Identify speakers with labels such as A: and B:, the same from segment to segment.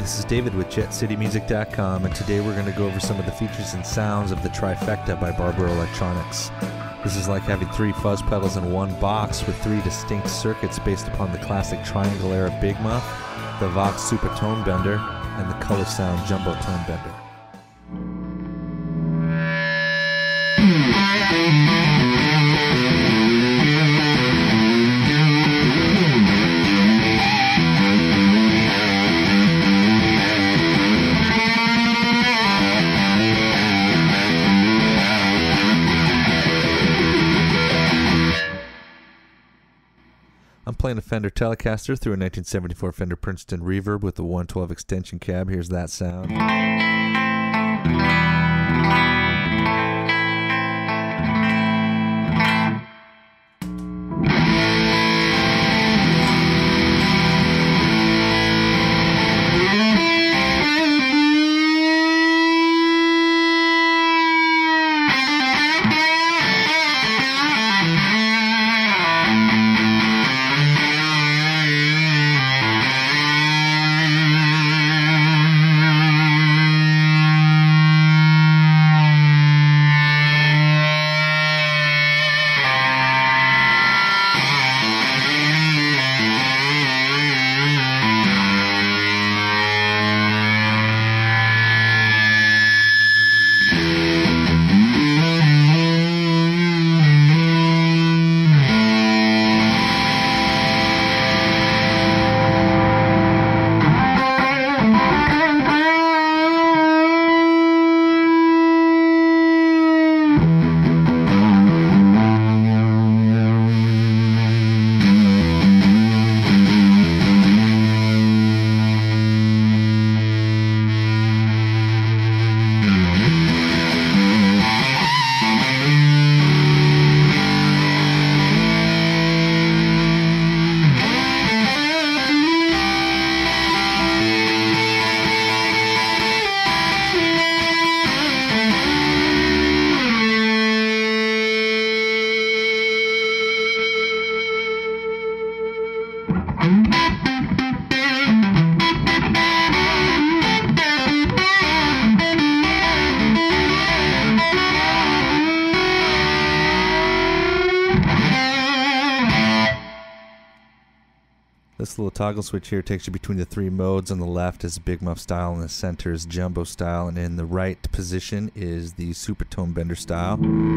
A: this is David with JetCityMusic.com, and today we're going to go over some of the features and sounds of the Trifecta by Barber Electronics. This is like having 3 fuzz pedals in one box with 3 distinct circuits based upon the classic Triangle era Big Muff, the Vox Super Tone Bender, and the Color Sound Jumbo Tone Bender. I'm playing a Fender Telecaster through a 1974 Fender Princeton Reverb with a 112 extension cab. Here's that sound. This little toggle switch here takes you between the 3 modes. On the left is Big Muff style, and the center is Jumbo style, and in the right position is the Super Tone Bender style.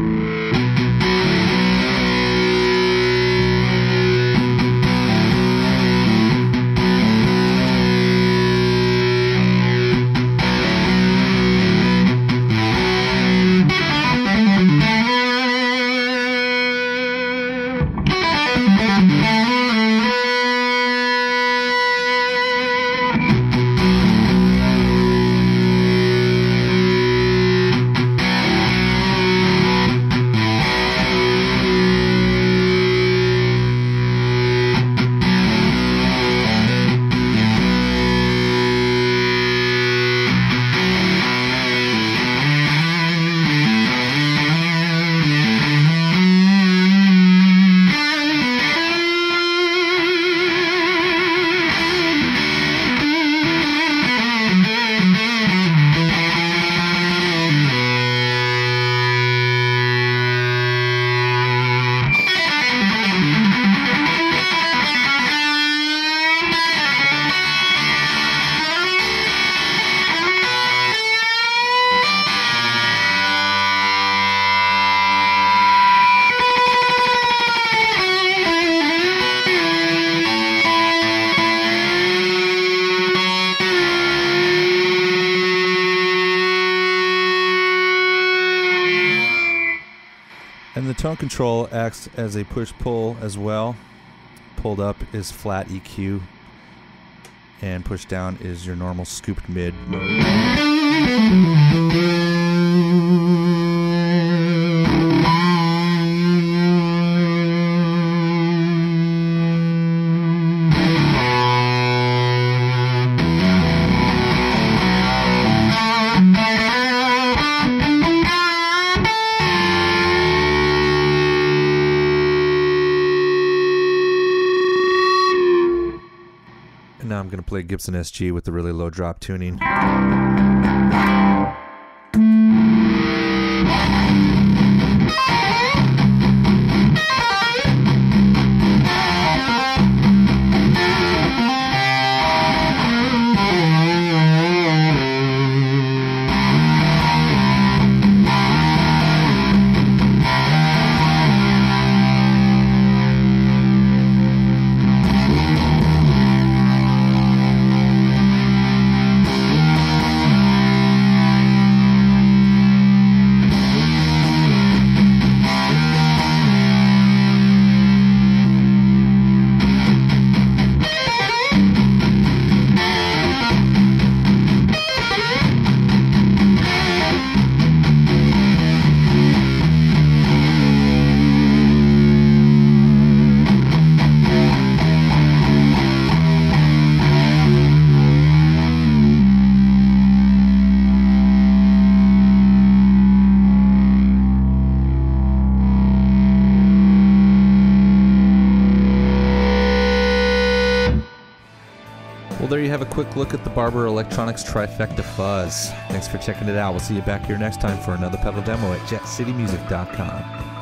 A: And the tone control acts as a push-pull as well. Pulled up is flat EQ, and pushed down is your normal scooped mid mode. And now I'm going to to play Gibson SG with the really low drop tuning. Well, there you have a quick look at the Barber Electronics Trifecta Fuzz. Thanks for checking it out. We'll see you back here next time for another pedal demo at jetcitymusic.com.